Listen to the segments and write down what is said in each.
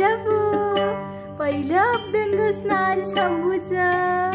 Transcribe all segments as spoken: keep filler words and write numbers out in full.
शाबू पहिलं अभ्यंग स्नान शंभूचं.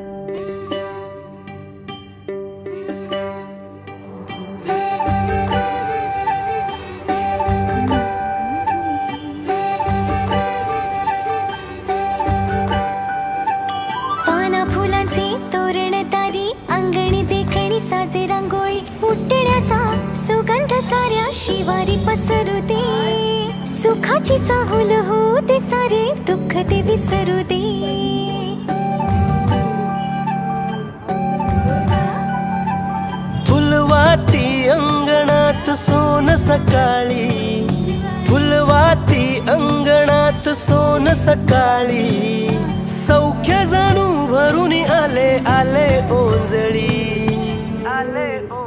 पाना फुलांचे तोरण तारी अंगणी देखणी साजे रांगोळी उठण्याचा सुगंध साऱ्या शिवारी पसरू दे. सुखाची चाहूल होऊ दे सारे दुःख ते विसरू दे. फुलवाती अंगणात सोन सकाळी फुलवाती अंगणात सोन सकाळी सौख्य जणू भरून आले आले ओंजळी आले